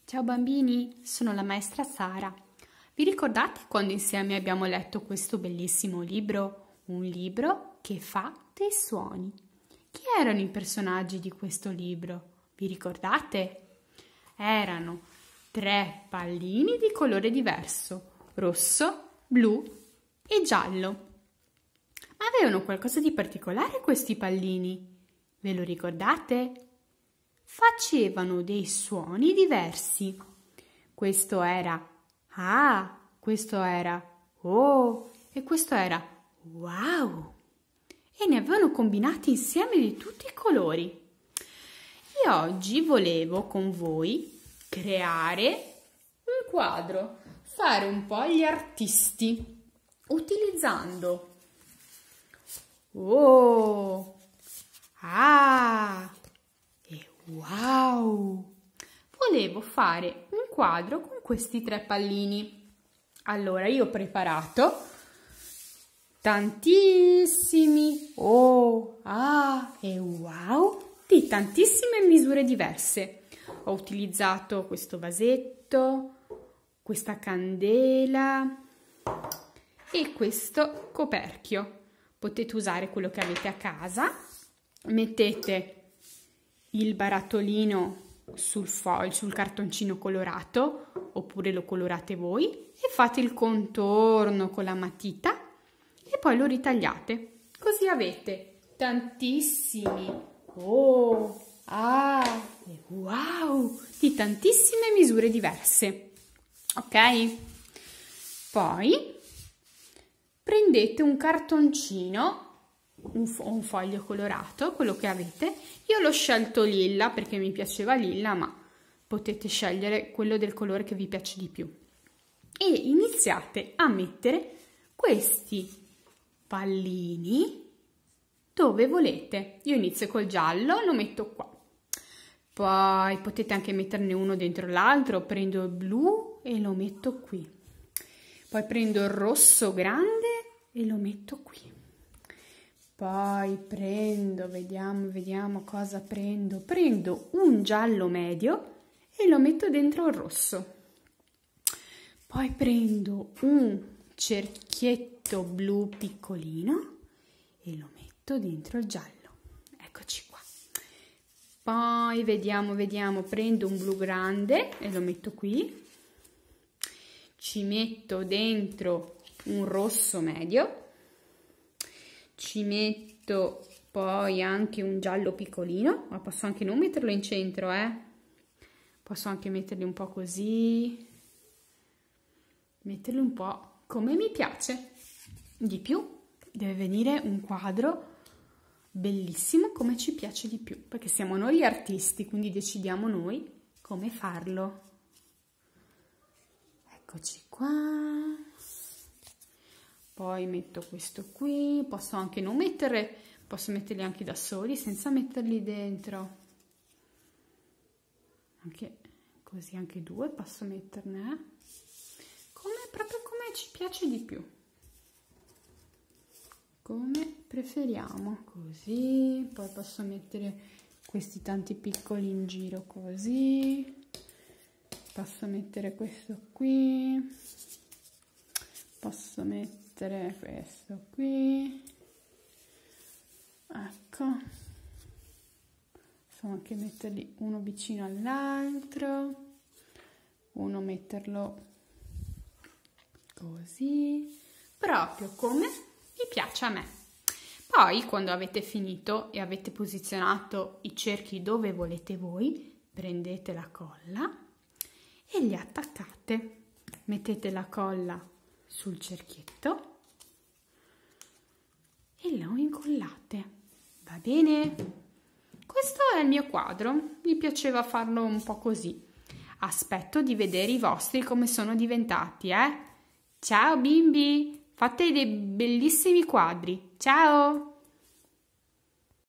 Ciao bambini, sono la maestra Sara. Vi ricordate quando insieme abbiamo letto questo bellissimo libro? Un libro che fa dei suoni. Chi erano i personaggi di questo libro? Vi ricordate? Erano 3 pallini di colore diverso, rosso, blu e giallo. Avevano qualcosa di particolare questi pallini? Ve lo ricordate? Facevano dei suoni diversi. Questo era ah, questo era oh e questo era wow. E ne avevano combinati insieme di tutti i colori. E oggi volevo con voi creare un quadro, fare un po' gli artisti utilizzando oh, ah e wow. Volevo fare un quadro con questi 3 pallini. Allora io ho preparato tantissimi oh, ah e wow di tantissime misure diverse. Ho utilizzato questo vasetto, questa candela e questo coperchio. Potete usare quello che avete a casa. Mettete il barattolino sul cartoncino colorato oppure lo colorate voi e fate il contorno con la matita e poi lo ritagliate. Così avete tantissimi oh, ah e wow di tantissime misure diverse. Ok? Poi prendete un cartoncino, un foglio colorato, quello che avete. Io l'ho scelto lilla perché mi piaceva lilla, ma potete scegliere quello del colore che vi piace di più. E iniziate a mettere questi pallini dove volete. Io inizio col giallo, lo metto qua. Poi potete anche metterne uno dentro l'altro. Prendo il blu e lo metto qui. Poi prendo il rosso grande e lo metto qui. Poi prendo, vediamo cosa prendo. Prendo un giallo medio e lo metto dentro il rosso. Poi prendo un cerchietto blu piccolino e lo metto dentro il giallo. Eccoci qua. Poi vediamo, prendo un blu grande e lo metto qui. Ci metto dentro un rosso medio. Ci metto poi anche un giallo piccolino, ma posso anche non metterlo in centro, Posso anche metterli un po' così, metterli un po' come mi piace. Di più deve venire un quadro bellissimo come ci piace di più, perché siamo noi gli artisti, quindi decidiamo noi come farlo. Eccoci qua. Poi metto questo qui, posso anche non mettere, posso metterli anche da soli senza metterli dentro. Anche così, anche 2 posso metterne, proprio come ci piace di più. Come preferiamo, così. Poi posso mettere questi tanti piccoli in giro così. Posso mettere questo qui. Posso mettere questo qui, ecco, posso anche metterli uno vicino all'altro, uno metterlo così, proprio come vi piace a me. Poi quando avete finito e avete posizionato i cerchi dove volete voi, prendete la colla e li attaccate. Mettete la colla sul cerchietto e lo incollate. Va bene? Questo è il mio quadro, mi piaceva farlo un po' così. Aspetto di vedere i vostri come sono diventati, Ciao bimbi, fate dei bellissimi quadri. Ciao!